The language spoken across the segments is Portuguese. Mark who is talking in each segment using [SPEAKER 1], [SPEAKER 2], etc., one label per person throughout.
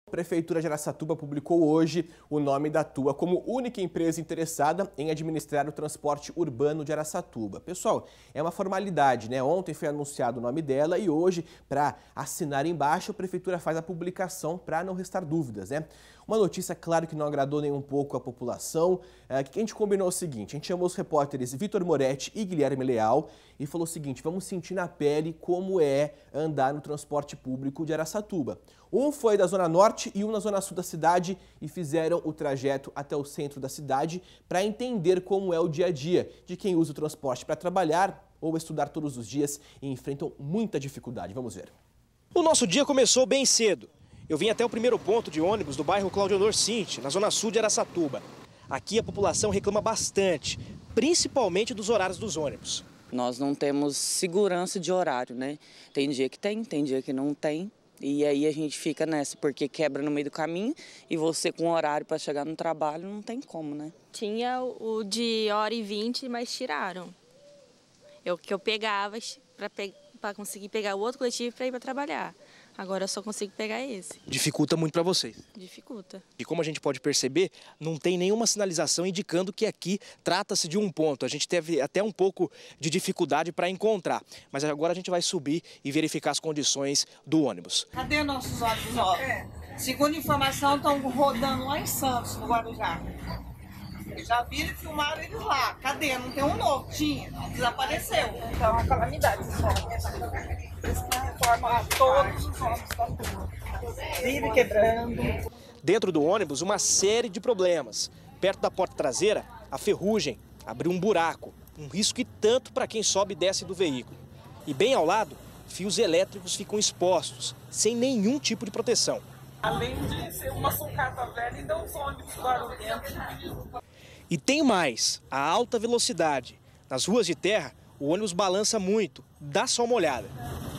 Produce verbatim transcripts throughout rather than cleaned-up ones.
[SPEAKER 1] A Prefeitura de Araçatuba publicou hoje o nome da Tua como única empresa interessada em administrar o transporte urbano de Araçatuba. Pessoal, é uma formalidade, né? Ontem foi anunciado o nome dela e hoje, para assinar embaixo, a Prefeitura faz a publicação para não restar dúvidas, né? Uma notícia, claro, que não agradou nem um pouco a população. É, que a gente combinou o seguinte: a gente chamou os repórteres Vitor Moretti e Guilherme Leal e falou o seguinte: vamos sentir na pele como é andar no transporte público de Araçatuba. Um foi da Zona Norte e um na Zona Sul da cidade e fizeram o trajeto até o centro da cidade para entender como é o dia a dia de quem usa o transporte para trabalhar ou estudar todos os dias e enfrentam muita dificuldade. Vamos ver.
[SPEAKER 2] O nosso dia começou bem cedo. Eu vim até o primeiro ponto de ônibus do bairro Cláudio Honor Cinti, na Zona Sul de Araçatuba. Aqui a população reclama bastante, principalmente dos horários dos ônibus.
[SPEAKER 3] Nós não temos segurança de horário, né? Tem dia que tem, tem dia que não tem. E aí a gente fica nessa, porque quebra no meio do caminho e você com horário para chegar no trabalho não tem como, né?
[SPEAKER 4] Tinha o de hora e vinte, mas tiraram. Eu que eu pegava para pe para conseguir pegar o outro coletivo para ir para trabalhar. Agora eu só consigo pegar esse.
[SPEAKER 2] Dificulta muito para vocês?
[SPEAKER 4] Dificulta.
[SPEAKER 2] E como a gente pode perceber, não tem nenhuma sinalização indicando que aqui trata-se de um ponto. A gente teve até um pouco de dificuldade para encontrar. Mas agora a gente vai subir e verificar as condições do ônibus.
[SPEAKER 5] Cadê nossos ônibus novos? Segundo informação, estão rodando lá em Santos, no Guarujá. Já viram e filmaram eles lá. Cadê? Não tem um novo? Tinha. Desapareceu. Então é uma calamidade. Eles reformam todos os ônibus da rua. Vive quebrando.
[SPEAKER 2] Dentro do ônibus, uma série de problemas. Perto da porta traseira, a ferrugem abriu um buraco. Um risco e tanto para quem sobe e desce do veículo. E bem ao lado, fios elétricos ficam expostos, sem nenhum tipo de proteção.
[SPEAKER 5] Além de ser uma sucata velha, ainda os ônibus barulhentos.
[SPEAKER 2] E tem mais, a alta velocidade. Nas ruas de terra, o ônibus balança muito. Dá só uma olhada.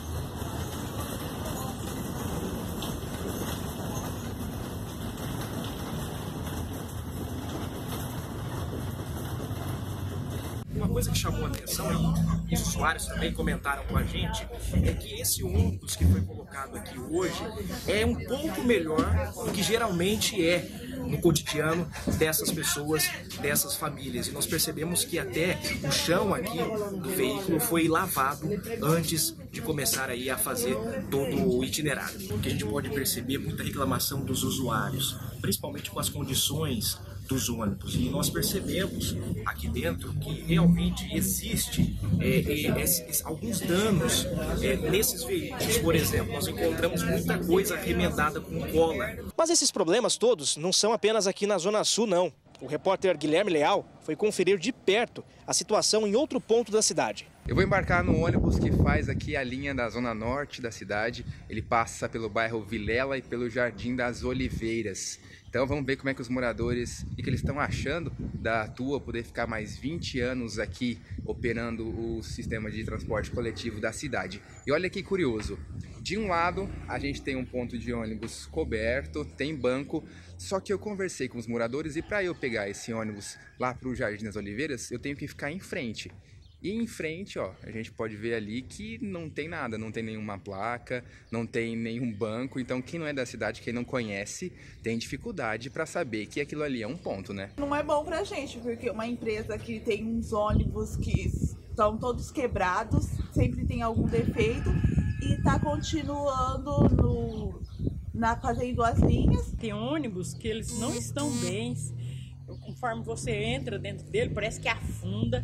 [SPEAKER 2] Uma coisa que chamou a atenção, e os usuários também comentaram com a gente, é que esse ônibus que foi colocado aqui hoje é um pouco melhor do que geralmente é no cotidiano dessas pessoas, dessas famílias. E nós percebemos que até o chão aqui do veículo foi lavado antes de começar aí a fazer todo o itinerário. O que a gente pode perceber, muita reclamação dos usuários, principalmente com as condições dos ônibus. E nós percebemos aqui dentro que realmente existe é, é, é, alguns danos é, nesses veículos. Por exemplo, nós encontramos muita coisa remendada com cola. Mas esses problemas todos não são apenas aqui na Zona Sul, não. O repórter Guilherme Leal foi conferir de perto a situação em outro ponto da cidade.
[SPEAKER 6] Eu vou embarcar no ônibus que faz aqui a linha da Zona Norte da cidade. Ele passa pelo bairro Vilela e pelo Jardim das Oliveiras. Então vamos ver como é que os moradores, e que eles estão achando da Tua poder ficar mais vinte anos aqui operando o sistema de transporte coletivo da cidade. E olha que curioso, de um lado a gente tem um ponto de ônibus coberto, tem banco, só que eu conversei com os moradores e para eu pegar esse ônibus lá para o Jardim das Oliveiras, eu tenho que ficar em frente. E em frente, ó, a gente pode ver ali que não tem nada, não tem nenhuma placa, não tem nenhum banco. Então quem não é da cidade, quem não conhece, tem dificuldade para saber que aquilo ali é um ponto, né?
[SPEAKER 5] Não é bom pra gente, porque uma empresa que tem uns ônibus que estão todos quebrados, sempre tem algum defeito e tá continuando no, na, fazendo as linhas.
[SPEAKER 7] Tem ônibus que eles não estão bem, conforme você entra dentro dele, parece que afunda.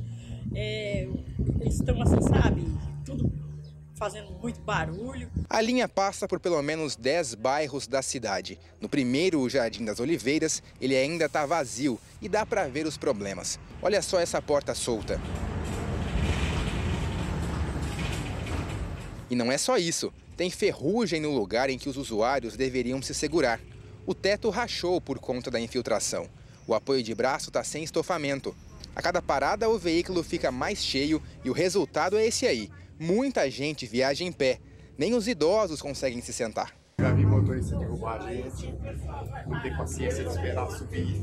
[SPEAKER 7] É, eles estão assim, sabe, tudo fazendo muito barulho.
[SPEAKER 6] A linha passa por pelo menos dez bairros da cidade. No primeiro, o Jardim das Oliveiras, ele ainda está vazio e dá para ver os problemas. Olha só essa porta solta. E não é só isso, tem ferrugem no lugar em que os usuários deveriam se segurar. O teto rachou por conta da infiltração. O apoio de braço está sem estofamento. A cada parada, o veículo fica mais cheio e o resultado é esse aí. Muita gente viaja em pé. Nem os idosos conseguem se sentar.
[SPEAKER 8] Já vi motorista derrubar a gente, não tem paciência de esperar subir.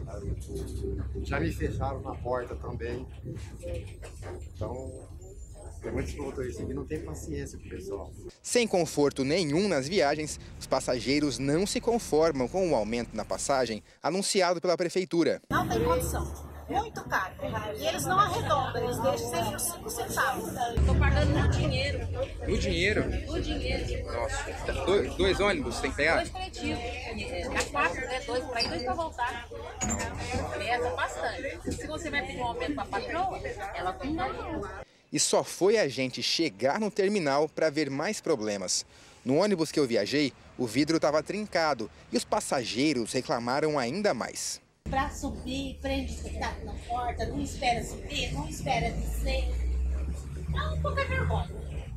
[SPEAKER 8] Já me fecharam na porta também. Então, Tem muitos motoristas que não têm paciência com o pessoal.
[SPEAKER 6] Sem conforto nenhum nas viagens, os passageiros não se conformam com o aumento na passagem anunciado pela prefeitura.
[SPEAKER 9] Não tem condição, muito caro. E eles não arredondam, eles deixam sempre os cinco centavos. Estou pagando no dinheiro.
[SPEAKER 6] No dinheiro?
[SPEAKER 9] No dinheiro.
[SPEAKER 6] Nossa, dois, dois ônibus tem que pegar?
[SPEAKER 9] Dois coletivos. Dá quatro, né? Dois para ir, dois para voltar. Pesa bastante. Se você vai pedir um aumento para a patroa, ela tem que.
[SPEAKER 6] E só foi a gente chegar no terminal para ver mais problemas. No ônibus que eu viajei, o vidro estava trincado e os passageiros reclamaram ainda mais.
[SPEAKER 9] Para subir, prende sentado na porta, não espera subir, não espera descer. É um pouco de vergonha.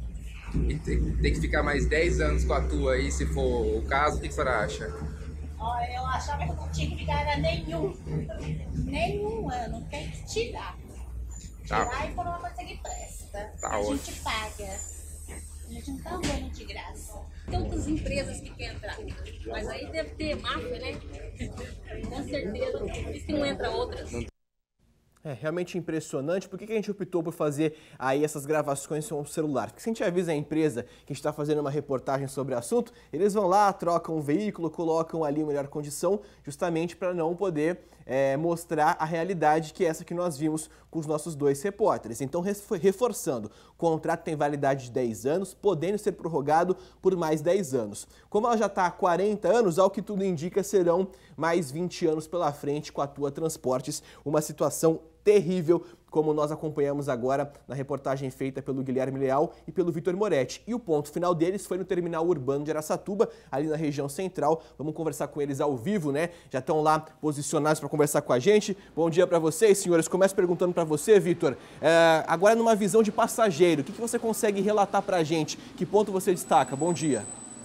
[SPEAKER 6] E tem, tem que ficar mais dez anos com a tua aí, se for o caso, o que a senhora acha?
[SPEAKER 9] Olha, eu achava que não tinha que ficar era nenhum. Nenhum ano, tem que tirar. Tirar tá. E por uma coisa que presta. Tá, a ótimo. Gente paga. A gente não tá andando de graça. Tem outras empresas que querem entrar, mas aí deve ter máfia, né? Com certeza. E se não entra outras?
[SPEAKER 1] É realmente impressionante. Por que a gente optou por fazer aí essas gravações com o celular? Porque se a gente avisa a empresa que a gente está fazendo uma reportagem sobre o assunto, eles vão lá, trocam o veículo, colocam ali em melhor condição, justamente para não poder é, mostrar a realidade que é essa que nós vimos com os nossos dois repórteres. Então, reforçando, o contrato tem validade de dez anos, podendo ser prorrogado por mais dez anos. Como ela já está há quarenta anos, ao que tudo indica, serão mais vinte anos pela frente com a Tua Transportes, uma situação terrível, como nós acompanhamos agora na reportagem feita pelo Guilherme Leal e pelo Vitor Moretti. E o ponto final deles foi no terminal urbano de Araçatuba, ali na região central. Vamos conversar com eles ao vivo, né? Já estão lá posicionados para conversar com a gente. Bom dia para vocês, senhores. Começo perguntando para você, Vitor. É, agora, numa visão de passageiro, o que, que você consegue relatar para a gente? Que ponto você destaca? Bom dia.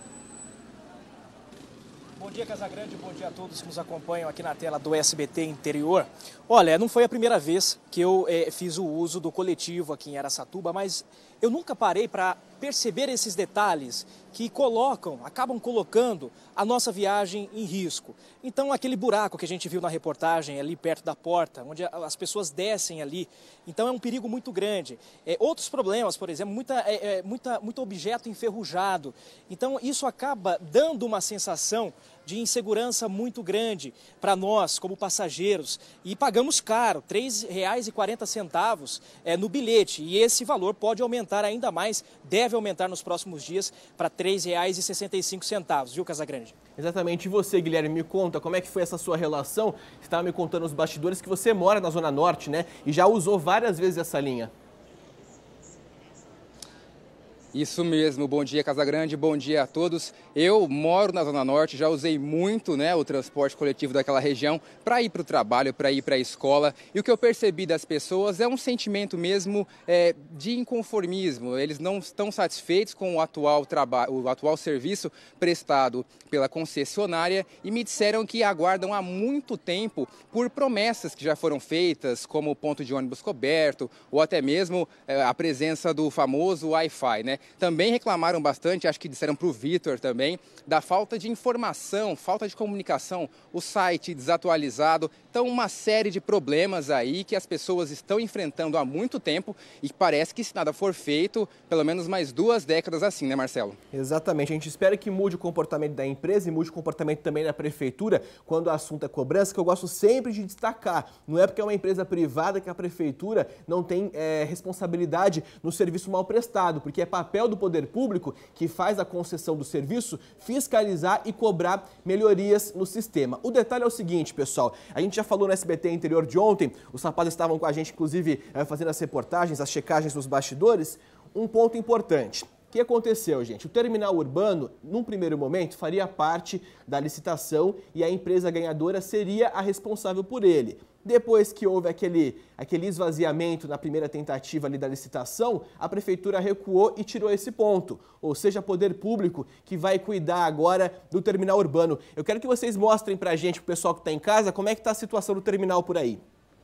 [SPEAKER 2] Bom dia, Casagrande, bom dia a todos que nos acompanham aqui na tela do S B T Interior. Olha, não foi a primeira vez que eu é, fiz o uso do coletivo aqui em Araçatuba, mas eu nunca parei para perceber esses detalhes que colocam, acabam colocando a nossa viagem em risco. Então, aquele buraco que a gente viu na reportagem ali perto da porta, onde as pessoas descem ali, então é um perigo muito grande. É, outros problemas, por exemplo, muita, é, é, muita, muito objeto enferrujado. Então, isso acaba dando uma sensação de insegurança muito grande para nós, como passageiros, e pagamos caro, três reais e quarenta centavos é, no bilhete, e esse valor pode aumentar ainda mais, deve aumentar nos próximos dias para três reais e sessenta e cinco centavos, viu, Casagrande? Exatamente. E você, Guilherme, me conta, como é que foi essa sua relação? Você estava me contando nos bastidores que você mora na Zona Norte, né, e já usou várias vezes essa linha.
[SPEAKER 6] Isso mesmo, bom dia Casagrande, bom dia a todos. Eu moro na Zona Norte, já usei muito, né, o transporte coletivo daquela região para ir para o trabalho, para ir para a escola. E o que eu percebi das pessoas é um sentimento mesmo é, de inconformismo. Eles não estão satisfeitos com o atual, trabalho, o atual serviço prestado pela concessionária e me disseram que aguardam há muito tempo por promessas que já foram feitas, como o ponto de ônibus coberto ou até mesmo é, a presença do famoso Wi-Fi, né? Também reclamaram bastante, acho que disseram para o Vitor também, da falta de informação, falta de comunicação, o site desatualizado. Então, uma série de problemas aí que as pessoas estão enfrentando há muito tempo e parece que, se nada for feito, pelo menos mais duas décadas assim, né, Marcelo?
[SPEAKER 1] Exatamente. A gente espera que mude o comportamento da empresa e mude o comportamento também da prefeitura quando o assunto é cobrança, que eu gosto sempre de destacar. Não é porque é uma empresa privada que a prefeitura não tem é, responsabilidade no serviço mal prestado, porque é papel do poder público, que faz a concessão do serviço, fiscalizar e cobrar melhorias no sistema. O detalhe é o seguinte, pessoal, a gente já falou no S B T Interior de ontem, os rapazes estavam com a gente, inclusive, fazendo as reportagens, as checagens nos bastidores. Um ponto importante. O que aconteceu, gente? O terminal urbano, num primeiro momento, faria parte da licitação e a empresa ganhadora seria a responsável por ele. Depois que houve aquele, aquele esvaziamento na primeira tentativa ali da licitação, a prefeitura recuou e tirou esse ponto. Ou seja, poder público que vai cuidar agora do terminal urbano. Eu quero que vocês mostrem pra gente, pro pessoal que está em casa, como é que está a situação do terminal por aí.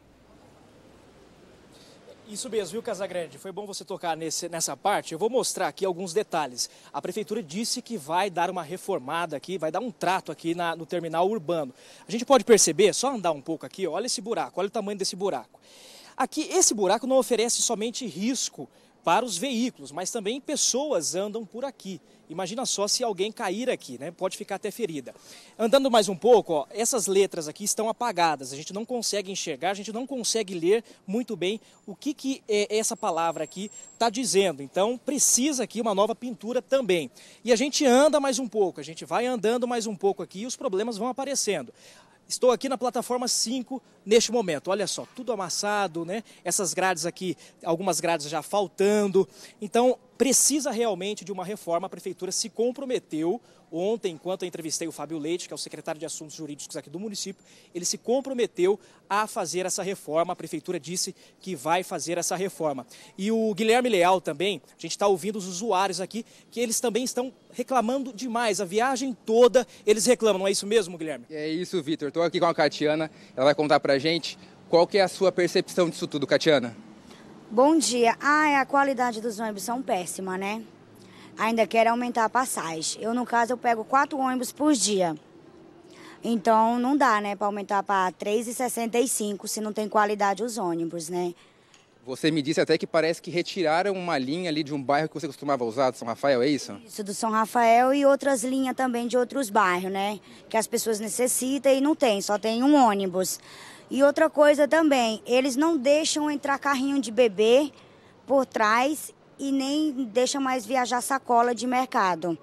[SPEAKER 2] Isso mesmo, viu, Casagrande? Foi bom você tocar nesse, nessa parte. Eu vou mostrar aqui alguns detalhes. A prefeitura disse que vai dar uma reformada aqui, vai dar um trato aqui na, no terminal urbano. A gente pode perceber, só andar um pouco aqui, ó, olha esse buraco, olha o tamanho desse buraco. Aqui, esse buraco não oferece somente risco
[SPEAKER 10] para os veículos, mas também pessoas andam por aqui. Imagina só se alguém cair aqui, né? Pode ficar até ferida. Andando mais um pouco, ó, essas letras aqui estão apagadas, a gente não consegue enxergar, a gente não consegue ler muito bem o que, que é essa palavra aqui está dizendo. Então precisa aqui uma nova pintura também. E a gente anda mais um pouco, a gente vai andando mais um pouco aqui e os problemas vão aparecendo. Estou aqui na plataforma cinco neste momento, olha só, tudo amassado, né? Essas grades aqui, algumas grades já faltando, então precisa realmente de uma reforma. A prefeitura se comprometeu ontem, enquanto eu entrevistei o Fábio Leite, que é o secretário de Assuntos Jurídicos aqui do município, ele se comprometeu a fazer essa reforma, a prefeitura disse que vai fazer essa reforma. E o Guilherme Leal também, a gente está ouvindo os usuários aqui, que eles também estão reclamando demais, a viagem toda eles reclamam, não é isso mesmo, Guilherme?
[SPEAKER 6] É isso, Vitor, estou aqui com a Catiana, ela vai contar pra gente qual que é a sua percepção disso tudo, Catiana.
[SPEAKER 11] Bom dia. Ah, a qualidade dos ônibus são péssima, né? Ainda querem aumentar a passagem. Eu, no caso, eu pego quatro ônibus por dia. Então, não dá, né, para aumentar para três reais e sessenta e cinco centavos se não tem qualidade os ônibus, né?
[SPEAKER 6] Você me disse até que parece que retiraram uma linha ali de um bairro que você costumava usar, de São Rafael, é isso?
[SPEAKER 11] Isso, do São Rafael e outras linhas também de outros bairros, né? Que as pessoas necessitam e não tem, só tem um ônibus. E outra coisa também, eles não deixam entrar carrinho de bebê por trás e nem deixam mais viajar sacola de mercado.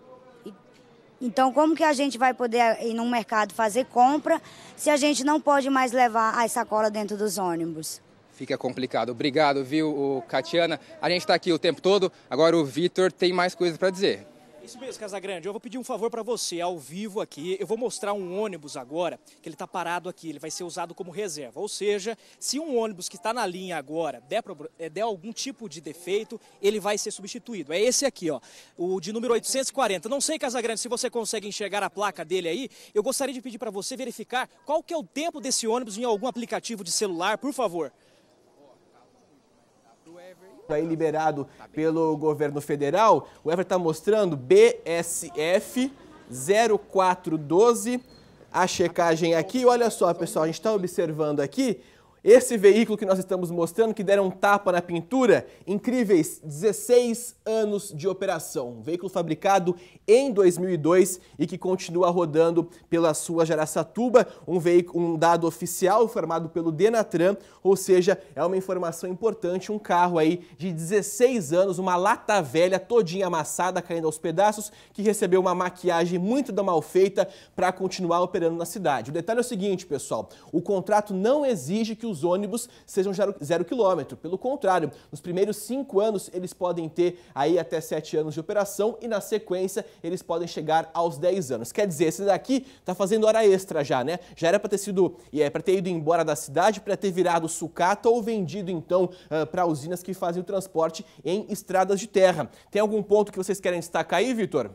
[SPEAKER 11] Então, como que a gente vai poder ir num mercado fazer compra se a gente não pode mais levar as sacolas dentro dos ônibus?
[SPEAKER 6] Fica complicado. Obrigado, viu, Catiana? A gente está aqui o tempo todo, agora o Vitor tem mais coisas para dizer.
[SPEAKER 10] Isso mesmo, Casagrande. Eu vou pedir um favor para você, ao vivo aqui. Eu vou mostrar um ônibus agora, que ele está parado aqui. Ele vai ser usado como reserva. Ou seja, se um ônibus que está na linha agora der, der algum tipo de defeito, ele vai ser substituído. É esse aqui, ó, o de número oitocentos e quarenta. Não sei, Casagrande, se você consegue enxergar a placa dele aí. Eu gostaria de pedir para você verificar qual que é o tempo desse ônibus em algum aplicativo de celular, por favor.
[SPEAKER 1] Aí liberado pelo governo federal, o Ever está mostrando B S F zero quatro doze, a checagem aqui. Olha só, pessoal, a gente está observando aqui esse veículo que nós estamos mostrando, que deram um tapa na pintura, incríveis dezesseis anos de operação. Um veículo fabricado em dois mil e dois e que continua rodando pela sua Araçatuba, um, veículo, um dado oficial formado pelo Denatran, ou seja, é uma informação importante, um carro aí de dezesseis anos, uma lata velha todinha amassada, caindo aos pedaços, que recebeu uma maquiagem muito da mal feita para continuar operando na cidade. O detalhe é o seguinte, pessoal, o contrato não exige que os ônibus sejam zero, zero quilômetro. Pelo contrário, nos primeiros cinco anos eles podem ter aí até sete anos de operação e na sequência eles podem chegar aos dez anos. Quer dizer, esse daqui tá fazendo hora extra já, né? Já era para ter sido, é, para ter ido embora da cidade, para ter virado sucata ou vendido então uh, para usinas que fazem o transporte em estradas de terra. Tem algum ponto que vocês querem destacar aí, Vitor?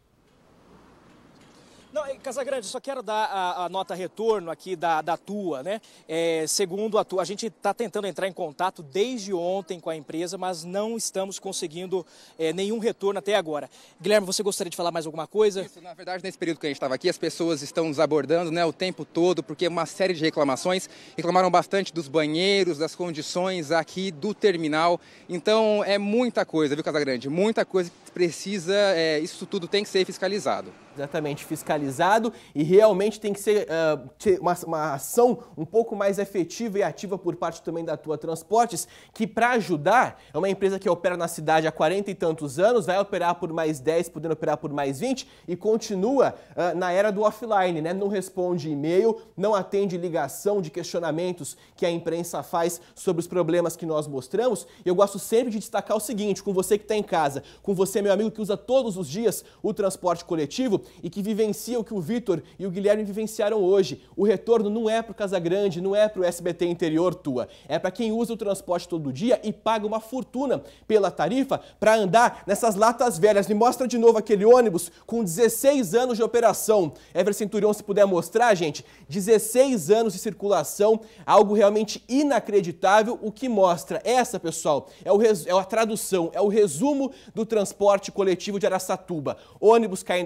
[SPEAKER 10] Não, Casagrande, só quero dar a, a nota retorno aqui da, da Tua, né? É, segundo a Tua, a gente está tentando entrar em contato desde ontem com a empresa, mas não estamos conseguindo é, nenhum retorno até agora. Guilherme, você gostaria de falar mais alguma coisa?
[SPEAKER 6] Isso, na verdade, nesse período que a gente estava aqui, as pessoas estão nos abordando, né, o tempo todo, porque uma série de reclamações, reclamaram bastante dos banheiros, das condições aqui do terminal. Então, é muita coisa, viu, Casagrande? Muita coisa que precisa, é, isso tudo tem que ser fiscalizado.
[SPEAKER 1] Exatamente, fiscalizado e realmente tem que ser uh, uma, uma ação um pouco mais efetiva e ativa por parte também da Tua Transportes, que para ajudar, é uma empresa que opera na cidade há quarenta e tantos anos, vai operar por mais dez, podendo operar por mais vinte e continua uh, na era do offline, né? Não responde e-mail, não atende ligação de questionamentos que a imprensa faz sobre os problemas que nós mostramos. E eu gosto sempre de destacar o seguinte, com você que está em casa, com você, meu amigo, que usa todos os dias o transporte coletivo, e que vivencia o que o Vitor e o Guilherme vivenciaram hoje. O retorno não é para o Casagrande, não é para o S B T Interior, Tua. É para quem usa o transporte todo dia e paga uma fortuna pela tarifa para andar nessas latas velhas. Me mostra de novo aquele ônibus com dezesseis anos de operação. Ever Centurion, se puder mostrar, gente, dezesseis anos de circulação, algo realmente inacreditável. O que mostra essa, pessoal, é, o res... é a tradução, é o resumo do transporte coletivo de Araçatuba. Ônibus caindo aos pedaços,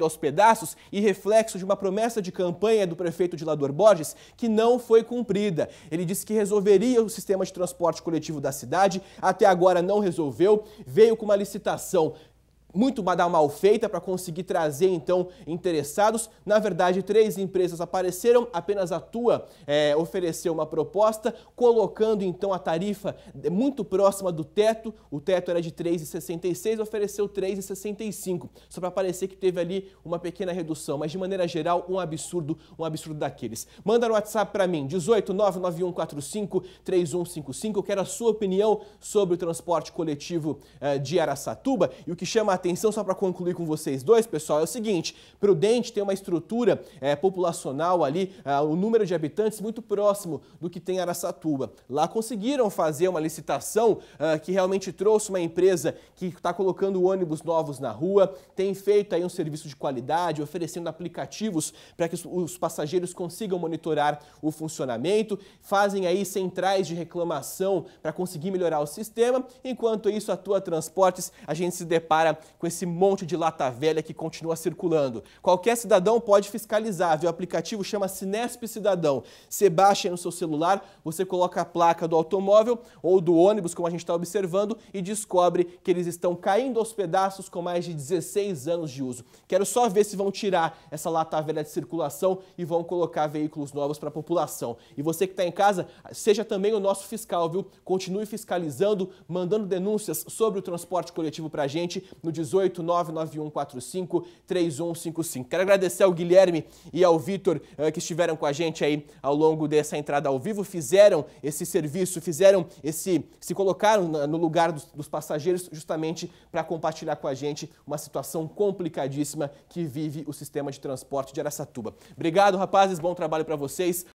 [SPEAKER 1] pedaços e reflexo de uma promessa de campanha do prefeito Dilador Borges que não foi cumprida. Ele disse que resolveria o sistema de transporte coletivo da cidade, até agora não resolveu, veio com uma licitação muito mal feita para conseguir trazer, então, interessados. Na verdade, três empresas apareceram, apenas a Tua é, ofereceu uma proposta, colocando, então, a tarifa muito próxima do teto. O teto era de três reais e sessenta e seis centavos, ofereceu três reais e sessenta e cinco centavos, só para parecer que teve ali uma pequena redução, mas, de maneira geral, um absurdo, um absurdo daqueles. Manda no WhatsApp para mim, dezoito, nove nove um quatro cinco, três um cinco cinco, eu quero a sua opinião sobre o transporte coletivo uh, de Araçatuba. E o que chama a atenção, só para concluir com vocês dois, pessoal, é o seguinte: Prudente tem uma estrutura é, populacional ali, é, o número de habitantes muito próximo do que tem Araçatuba. Lá conseguiram fazer uma licitação é, que realmente trouxe uma empresa que está colocando ônibus novos na rua, tem feito aí um serviço de qualidade, oferecendo aplicativos para que os, os passageiros consigam monitorar o funcionamento, fazem aí centrais de reclamação para conseguir melhorar o sistema. Enquanto isso, a Tua Transportes, a gente se depara com esse monte de lata velha que continua circulando. Qualquer cidadão pode fiscalizar, viu? O aplicativo chama Sinesp Cidadão. Você baixa aí no seu celular, você coloca a placa do automóvel ou do ônibus, como a gente está observando, e descobre que eles estão caindo aos pedaços com mais de dezesseis anos de uso. Quero só ver se vão tirar essa lata velha de circulação e vão colocar veículos novos para a população. E você que está em casa, seja também o nosso fiscal, viu? Continue fiscalizando, mandando denúncias sobre o transporte coletivo para a gente no dezoito, nove nove um quatro cinco, três um cinco cinco. Quero agradecer ao Guilherme e ao Vitor uh, que estiveram com a gente aí ao longo dessa entrada ao vivo, fizeram esse serviço, fizeram esse, se colocaram no lugar dos, dos passageiros justamente para compartilhar com a gente uma situação complicadíssima que vive o sistema de transporte de Araçatuba. Obrigado, rapazes, bom trabalho para vocês,